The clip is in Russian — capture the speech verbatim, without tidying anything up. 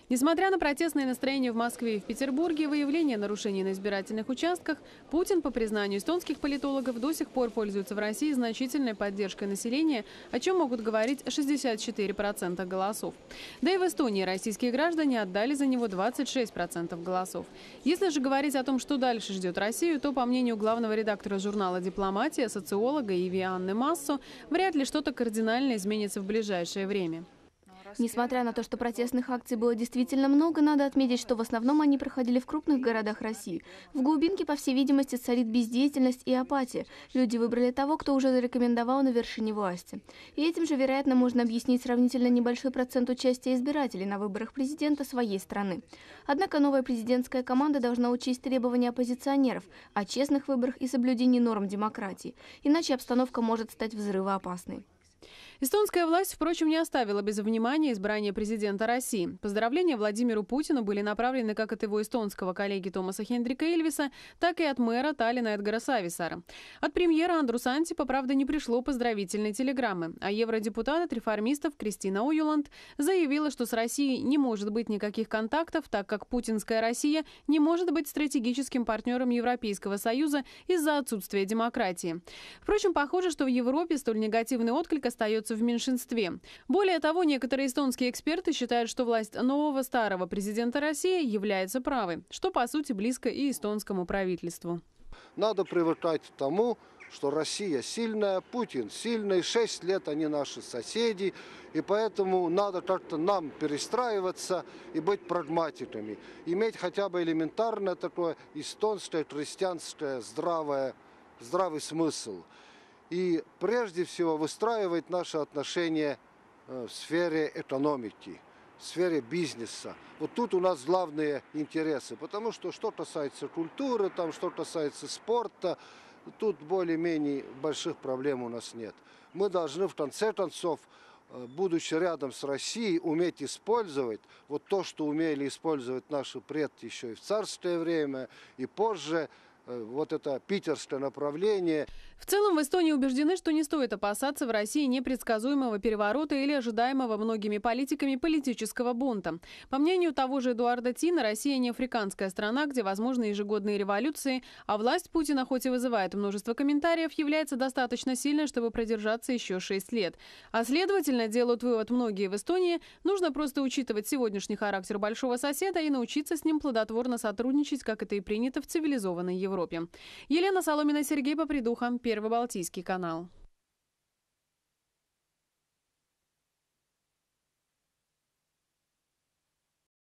Несмотря на протестные настроения в Москве и в Петербурге, выявление нарушений на избирательных участках, Путин, по признанию эстонских политологов, до сих пор пользуется в России значительной поддержкой населения, о чем могут говорить шестьдесят четыре процента голосов. Да и в Эстонии российские граждане отдали за него двадцать шесть процентов голосов. Если же говорить о том, что дальше ждет Россию, то, по мнению главного редактора журнала «Дипломатия», социолога Иви Анны Массо, вряд ли что-то кардинально изменится в ближайшее время. Несмотря на то, что протестных акций было действительно много, надо отметить, что в основном они проходили в крупных городах России. В глубинке, по всей видимости, царит бездеятельность и апатия. Люди выбрали того, кто уже зарекомендовал на вершине власти. И этим же, вероятно, можно объяснить сравнительно небольшой процент участия избирателей на выборах президента своей страны. Однако новая президентская команда должна учесть требования оппозиционеров о честных выборах и соблюдении норм демократии. Иначе обстановка может стать взрывоопасной. Эстонская власть, впрочем, не оставила без внимания избрание президента России. Поздравления Владимиру Путину были направлены как от его эстонского коллеги Томаса Хендрика Ильвеса, так и от мэра Таллина Эдгара Сависара. От премьера Андрус Ансипа, правда, не пришло поздравительной телеграммы, а евродепутат от реформистов Кристина Оюланд заявила, что с Россией не может быть никаких контактов, так как путинская Россия не может быть стратегическим партнером Европейского Союза из-за отсутствия демократии. Впрочем, похоже, что в Европе столь негативный отклик остается в меньшинстве. Более того, некоторые эстонские эксперты считают, что власть нового старого президента России является правой, что по сути близко и эстонскому правительству. Надо привыкать к тому, что Россия сильная, Путин сильный, шесть лет они наши соседи, и поэтому надо как-то нам перестраиваться и быть прагматиками, иметь хотя бы элементарное такое эстонское, христианское, здравое, здравый смысл. И прежде всего выстраивать наши отношения в сфере экономики, в сфере бизнеса. Вот тут у нас главные интересы, потому что что касается культуры, там, что касается спорта, тут более-менее больших проблем у нас нет. Мы должны в конце концов, будучи рядом с Россией, уметь использовать вот то, что умели использовать наши предки еще и в царское время, и позже. Вот это питерское направление. В целом в Эстонии убеждены, что не стоит опасаться в России непредсказуемого переворота или ожидаемого многими политиками политического бунта. По мнению того же Эдуарда Тина, Россия не африканская страна, где возможны ежегодные революции, а власть Путина, хоть и вызывает множество комментариев, является достаточно сильной, чтобы продержаться еще шесть лет. А следовательно, делают вывод многие в Эстонии, нужно просто учитывать сегодняшний характер большого соседа и научиться с ним плодотворно сотрудничать, как это и принято в цивилизованной Европе. Елена Соломина, Сергей Попридуха, Первый Балтийский канал.